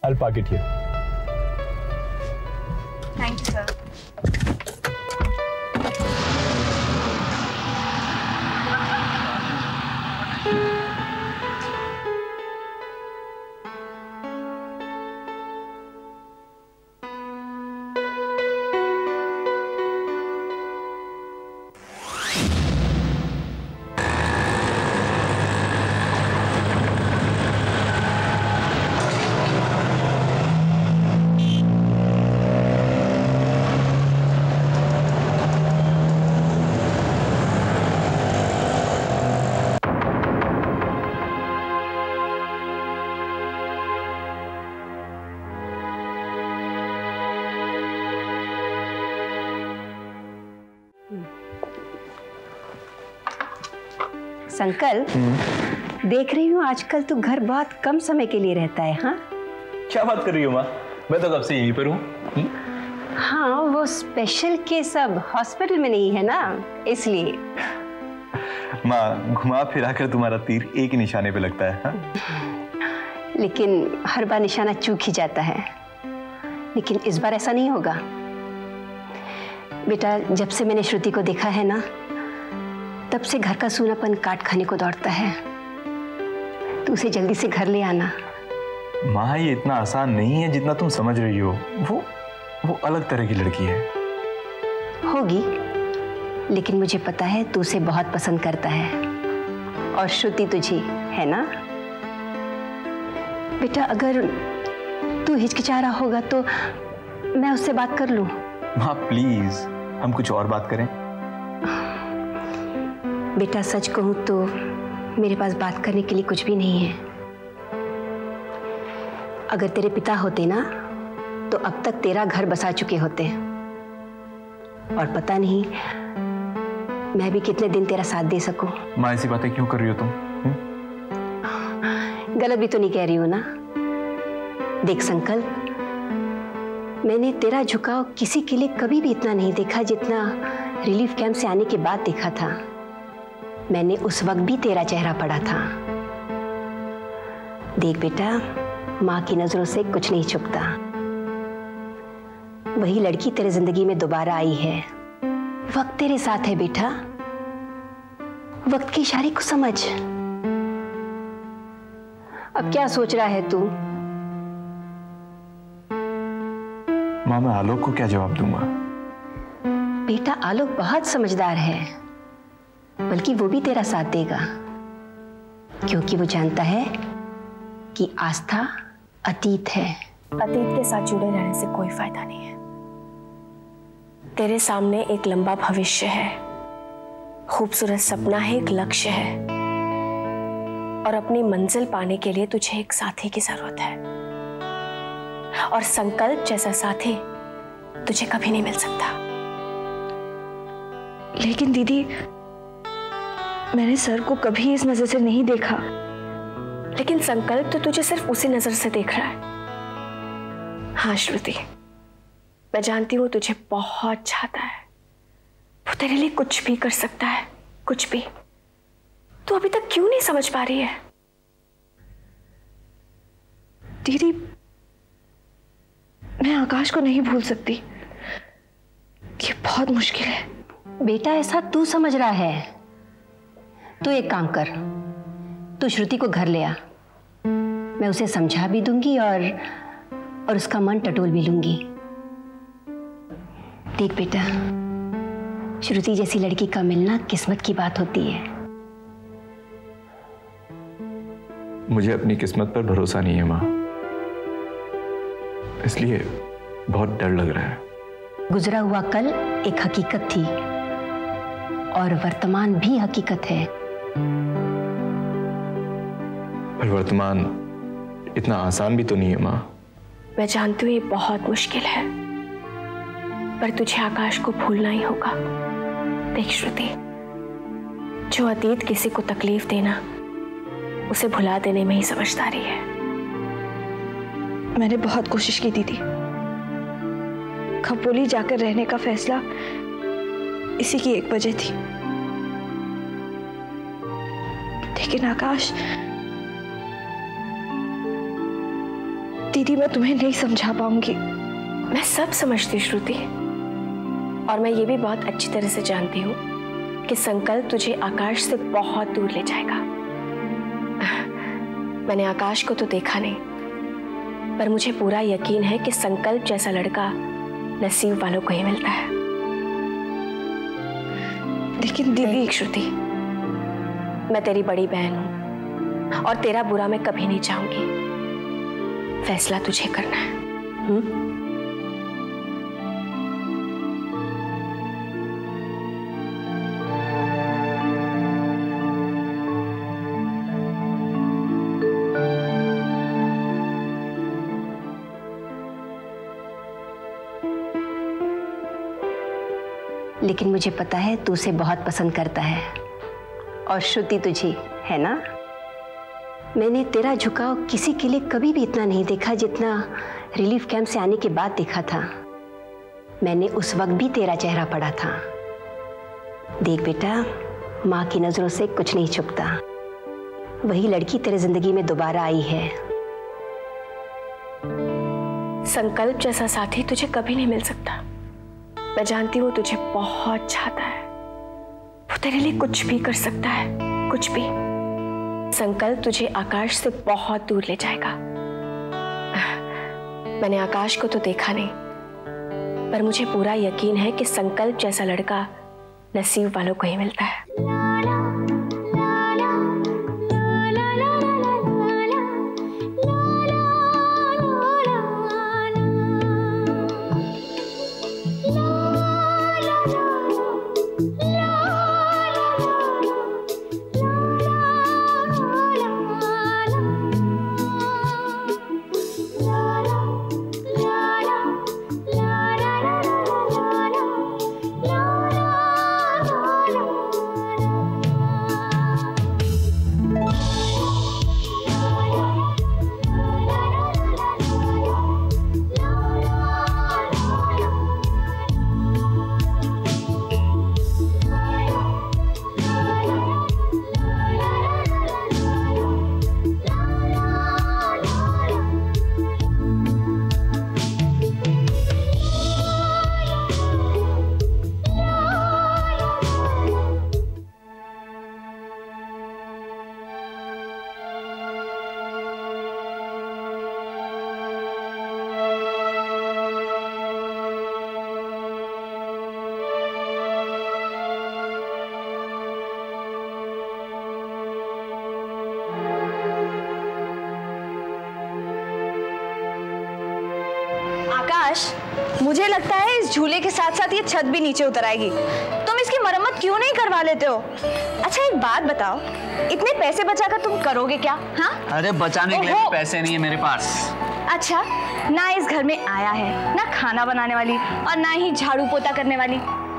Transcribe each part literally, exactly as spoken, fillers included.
I'll park it here. Thank you, sir. संकल्प, देख रही हूँ आजकल तू घर बहुत कम समय के लिए रहता है। हाँ, क्या बात कर रही हो माँ? मैं तो कब से यहीं पर हूँ। हाँ, वो स्पेशल केस अब हॉस्पिटल में नहीं है ना, इसलिए। माँ, घुमा फिरा कर तुम्हारा तीर एक ही निशाने पे लगता है। हा? लेकिन हर बार निशाना चूक ही जाता है, लेकिन इस बार ऐसा नहीं होगा। बेटा, जब से मैंने श्रुति को देखा है ना, तब से घर का सूनापन काट खाने को दौड़ता है। तू उसे जल्दी से घर ले आना। माँ, ये इतना आसान नहीं है जितना तुम समझ रही हो। वो वो अलग तरह की लड़की है। होगी, लेकिन मुझे पता है तू उसे बहुत पसंद करता है, और श्रुति तुझे, है ना? बेटा, अगर तू हिचकिचा रहा होगा तो मैं उससे बात कर लूं। माँ प्लीज, हम कुछ और बात करें। बेटा, सच कहूं तो मेरे पास बात करने के लिए कुछ भी नहीं है। अगर तेरे पिता होते ना, तो अब तक तेरा घर बसा चुके होते, और पता नहीं मैं भी कितने दिन तेरा साथ दे सकूं। माँ, ऐसी बातें क्यों कर रही हो तुम? हुँ? गलत भी तो नहीं कह रही हो ना? देख संकल्प, मैंने तेरा झुकाव किसी के लिए कभी भी इतना नहीं देखा जितना रिलीफ कैंप से आने के बाद देखा था। मैंने उस वक्त भी तेरा चेहरा पढ़ा था। देख बेटा, माँ की नजरों से कुछ नहीं छुपता। वही लड़की तेरे जिंदगी में दोबारा आई है। वक्त तेरे साथ है बेटा। वक्त के इशारे को समझ। अब क्या सोच रहा है तू? माँ, मैं आलोक को क्या जवाब दूंगा? बेटा, आलोक बहुत समझदार है, बल्कि वो भी तेरा साथ देगा, क्योंकि वो जानता है कि आस्था अतीत है। अतीत के साथ जुड़े रहने से कोई फायदा नहीं है। तेरे सामने एक लंबा भविष्य है, खूबसूरत सपना है, एक लक्ष्य है, और अपनी मंजिल पाने के लिए तुझे एक साथी की जरूरत है। और संकल्प जैसा साथी तुझे कभी नहीं मिल सकता। लेकिन दीदी, मैंने सर को कभी इस नजर से नहीं देखा। लेकिन संकल्प तो तुझे सिर्फ उसी नजर से देख रहा है। हाँ श्रुति, मैं जानती हूँ तुझे बहुत चाहता है। वो तेरे लिए कुछ भी कर सकता है, कुछ भी। तू अभी तक क्यों नहीं समझ पा रही है? दीदी, मैं आकाश को नहीं भूल सकती। ये बहुत मुश्किल है। बेटा, ऐसा तू समझ रहा है। तू एक काम कर, तू श्रुति को घर ले आ। मैं उसे समझा भी दूंगी और और उसका मन टटोल भी लूंगी। देख बेटा, श्रुति जैसी लड़की का मिलना किस्मत की बात होती है। मुझे अपनी किस्मत पर भरोसा नहीं है माँ, इसलिए बहुत डर लग रहा है। गुजरा हुआ कल एक हकीकत थी, और वर्तमान भी हकीकत है। पर वर्तमान इतना आसान भी तो नहीं है माँ। मैं जानती हूँ ये बहुत मुश्किल है, पर तुझे आकाश को भूलना ही होगा। देख श्रुति, जो अतीत किसी को तकलीफ देना, उसे भुला देने में ही समझदारी है। मैंने बहुत कोशिश की दीदी। खपोली जाकर रहने का फैसला इसी की एक वजह थी। लेकिन आकाश, दीदी मैं तुम्हें नहीं समझा पाऊंगी। मैं सब समझती श्रुति, और मैं ये भी बहुत अच्छी तरह से जानती हूँ कि संकल्प तुझे आकाश से बहुत दूर ले जाएगा। मैंने आकाश को तो देखा नहीं, पर मुझे पूरा यकीन है कि संकल्प जैसा लड़का नसीब वालों को ही मिलता है। लेकिन दीदी श्रुति, मैं तेरी बड़ी बहन हूं और तेरा बुरा मैं कभी नहीं चाहूंगी। फैसला तुझे करना है। हुँ? लेकिन मुझे पता है तू उसे बहुत पसंद करता है और श्रुति तुझे, है ना? मैंने तेरा झुकाव किसी के लिए कभी भी इतना नहीं देखा जितना रिलीफ कैंप से आने के बाद देखा था। मैंने उस वक्त भी तेरा चेहरा पढ़ा था। देख बेटा, माँ की नजरों से कुछ नहीं छुपता। वही लड़की तेरे जिंदगी में दोबारा आई है। संकल्प जैसा साथी तुझे कभी नहीं मिल सकता। मैं जानती हूँ तुझे बहुत चाहता है। वो तेरे लिए कुछ भी कर सकता है, कुछ भी। संकल्प तुझे आकाश से बहुत दूर ले जाएगा। मैंने आकाश को तो देखा नहीं, पर मुझे पूरा यकीन है कि संकल्प जैसा लड़का नसीब वालों को ही मिलता है। मुझे लगता है इस झूले के साथ साथ ये छत भी नीचे उतर आएगी। तुम इसकी मरम्मत क्यों नहीं करवा लेते हो? अच्छा एक बात बताओ, इतने पैसे बचाकर तुम करोगे क्या? हाँ? अरे बचाने के लिए पैसे नहीं है मेरे पास। अच्छा, ना इस घर में आया है, ना खाना बनाने वाली और ना ही झाड़ू पोता करने वाली।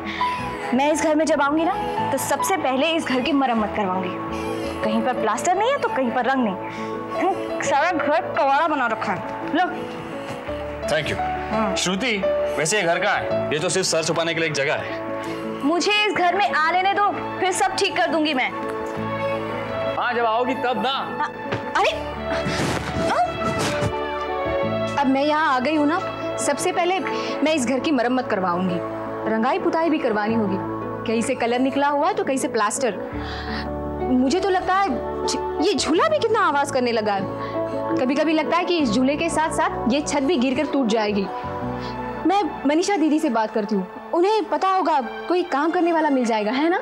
मैं इस घर में जब आऊंगी ना तो सबसे पहले इस घर की मरम्मत करवाऊंगी। कहीं पर प्लास्टर नहीं है तो कहीं पर रंग नहीं, सारा घर कवाड़ा बना रखा है। लो। Thank you. श्रुति, वैसे ये घर कहाँ है? ये तो सिर्फ सर छुपाने के लिए एक जगह है। मुझे इस घर में आ लेने दो, फिर सब ठीक कर दूंगी मैं। हाँ, जब आओगी तब ना। आ, अरे अब मैं यहाँ आ गई हूँ ना, सबसे पहले मैं इस घर की मरम्मत करवाऊंगी। रंगाई पुताई भी करवानी होगी। कहीं से कलर निकला हुआ है तो कहीं से प्लास्टर। मुझे तो लगता है ये झूला भी कितना आवाज करने लगा है। कभी कभी लगता है कि इस झूले के साथ साथ ये छत भी गिरकर टूट जाएगी। मैं मनीषा दीदी से बात करती हूँ, उन्हें पता होगा कोई काम करने वाला मिल जाएगा, है ना?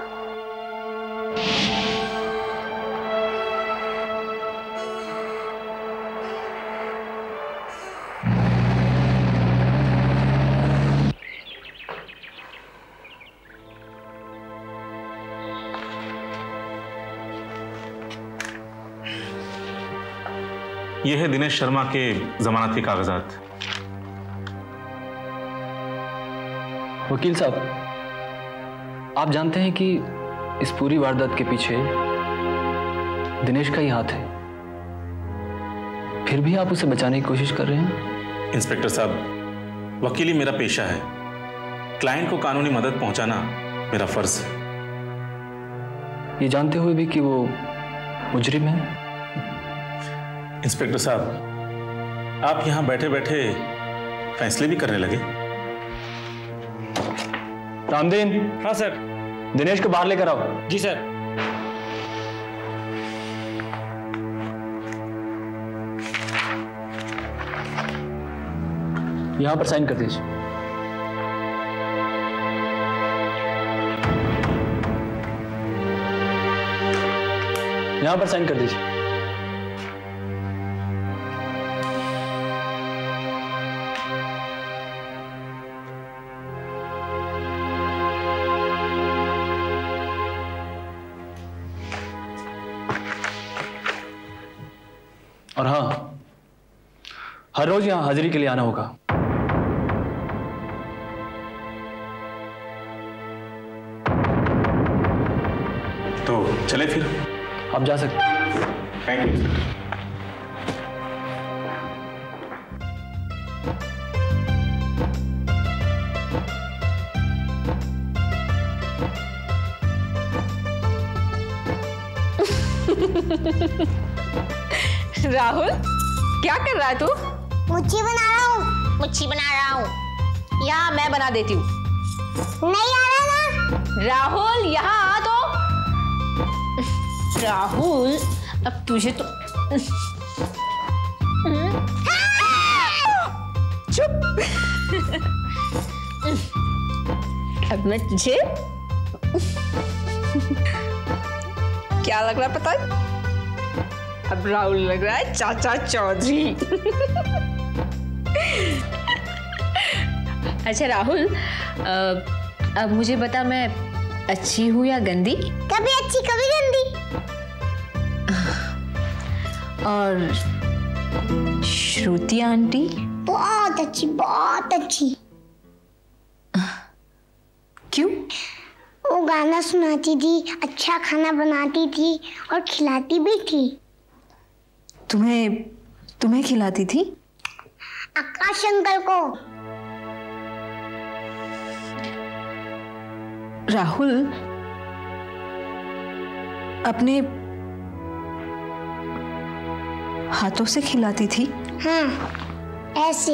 यह है दिनेश शर्मा के जमानत के कागजात। वकील साहब, आप जानते हैं कि इस पूरी वारदात के पीछे दिनेश का ही हाथ है, फिर भी आप उसे बचाने की कोशिश कर रहे हैं। इंस्पेक्टर साहब, वकीली मेरा पेशा है। क्लाइंट को कानूनी मदद पहुंचाना मेरा फर्ज है। ये जानते हुए भी कि वो मुजरिम है। इंस्पेक्टर साहब, आप यहाँ बैठे बैठे फैसले भी करने लगे? रामदीन। हाँ सर। दिनेश को बाहर लेकर आओ। जी सर। यहां पर साइन कर दीजिए। यहां पर साइन कर दीजिए। और हाँ, हर रोज यहां हाजिरी के लिए आना होगा। तो चले फिर। आप जा सकते हैं। Thank you. राहुल, क्या कर रहा है तू? मुच्छी बना रहा हूँ। मुच्छी बना रहा हूँ। यहाँ मैं बना देती हूँ। नहीं आ रहा ना। राहुल यहाँ आ तो। राहुल, अब तुझे तो चुप। अब मैं तुझे क्या लग रहा है पता है? अब राहुल लग रहा है चाचा चौधरी। अच्छा राहुल, अब मुझे बता, मैं अच्छी हूँ या गंदी? कभी अच्छी कभी गंदी। और श्रुति आंटी? बहुत अच्छी, बहुत अच्छी। क्यों? वो गाना सुनाती थी, अच्छा खाना बनाती थी और खिलाती भी थी। तुम्हें तुम्हें खिलाती थी? आकाश अंकल को। राहुल, अपने हाथों से खिलाती थी? हाँ, ऐसे।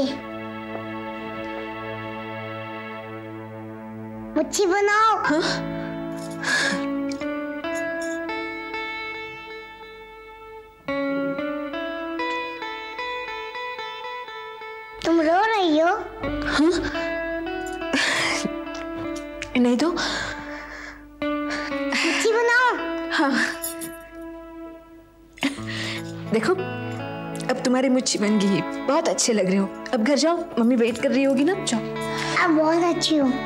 मुच्छी बनाओ। हाँ? तुम रो रही हो? हाँ? नहीं तो। मुच्छी बनाओ। हाँ। देखो, अब तुम्हारी मुच्छी बन गई है, बहुत अच्छे लग रहे हो। अब घर जाओ, मम्मी वेट कर रही होगी ना, जाओ। अब बहुत अच्छी हूँ।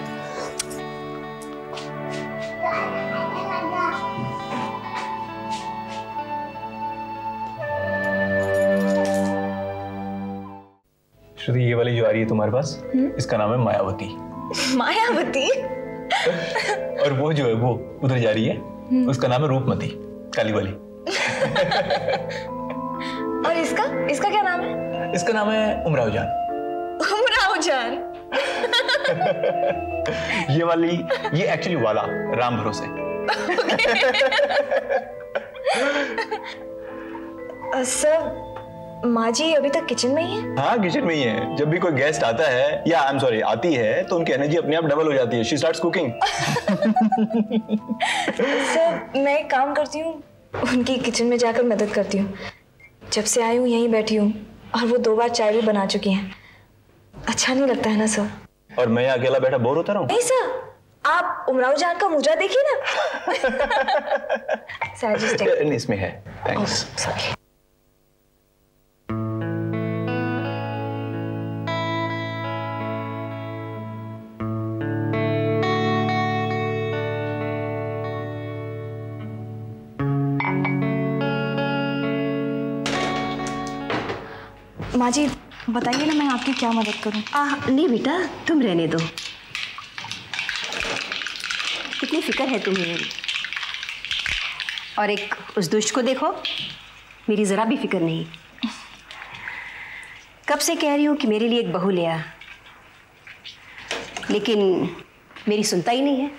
श्रुति, ये वाली जो आ रही है तुम्हारे पास, इसका नाम है मायावती। मायावती? और वो जो है वो उधर जा रही है, उसका नाम है रूपमती, काली वाली। और इसका इसका क्या नाम है? इसका नाम है उमराव जान। उमराव जान? ये वाली, ये एक्चुअली वाला राम भरोसे। सर, माँ जी अभी तक किचन में ही है? हाँ, किचन में ही है। जब भी कोई गेस्ट आता है या आई एम सॉरी आती है तो उनकी एनर्जी अपने आप डबल हो जाती है। She starts cooking. सर, मैं एक काम करती हूँ, उनकी किचन में जाकर मदद करती हूँ। जब से आई हूँ यहीं बैठी हूँ और वो दो बार चाय भी बना चुकी हैं। अच्छा नहीं लगता है ना सर? और मैं अकेला बैठा बोर होता रहूं? नहीं सर, आप उमराव जान का मुजा देखिए ना। सर, just take- इसमें है। थैंक्स। सॉरी। माँ जी बताइए ना, मैं आपकी क्या मदद करूं? आ, नहीं बेटा, तुम रहने दो। कितनी फिक्र है तुम्हें मेरी। और एक उस दुष्ट को देखो, मेरी जरा भी फिक्र नहीं। कब से कह रही हूँ कि मेरे लिए एक बहू ले आ, लेकिन मेरी सुनता ही नहीं है।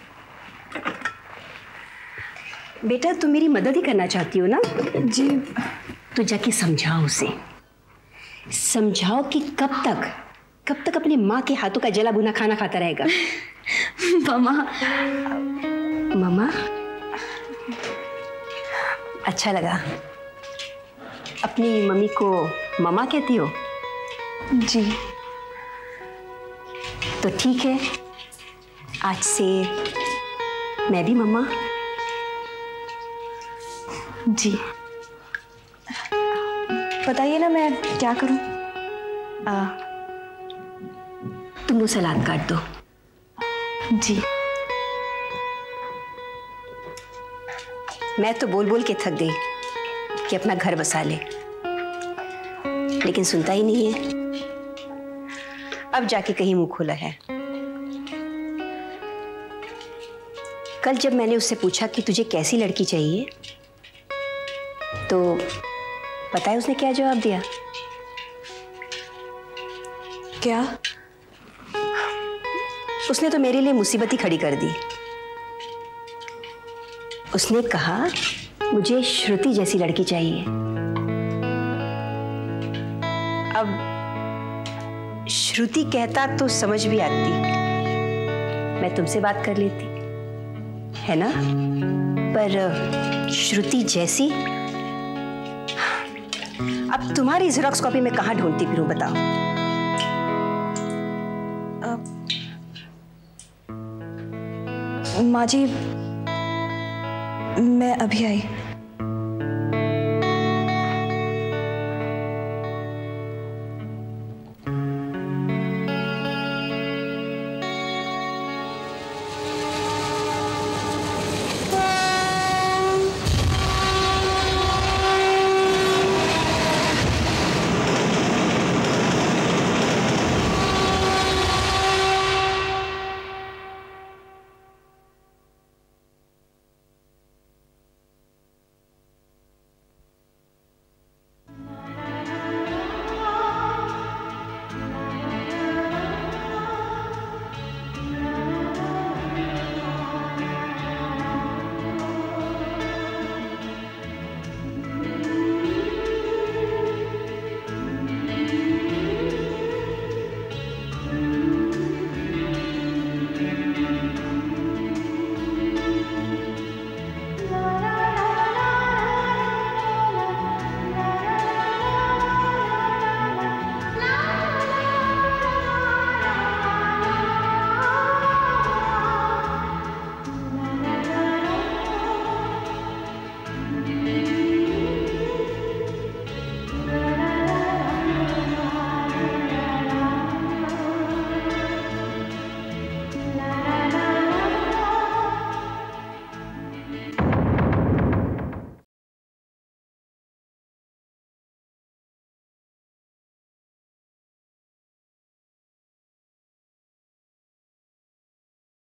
बेटा, तुम मेरी मदद ही करना चाहती हो ना? जी। तो जाके समझाओ उसे समझाओ कि कब तक कब तक अपनी माँ के हाथों का जला भुना खाना खाता रहेगा। मामा। मामा, अच्छा लगा। अपनी मम्मी को मामा कहती हो? जी। तो ठीक है, आज से मैं भी मम्मा। जी। बताइए ना मैं क्या करूं? आ, तुम वो सलाद काट दो। जी। मैं तो बोल बोल के थक गई कि अपना घर बसा ले, लेकिन सुनता ही नहीं है। अब जाके कहीं मुंह खोला है। कल जब मैंने उससे पूछा कि तुझे कैसी लड़की चाहिए, तो पता है उसने क्या जवाब दिया? क्या? उसने तो मेरे लिए मुसीबत ही खड़ी कर दी। उसने कहा मुझे श्रुति जैसी लड़की चाहिए। अब श्रुति कहता तो समझ भी आती, मैं तुमसे बात कर लेती, है ना? पर श्रुति जैसी, अब तुम्हारी ज़ेरॉक्स कॉपी में कहाँ ढूंढती फिरूं बताओ? माँ जी, मैं अभी आई।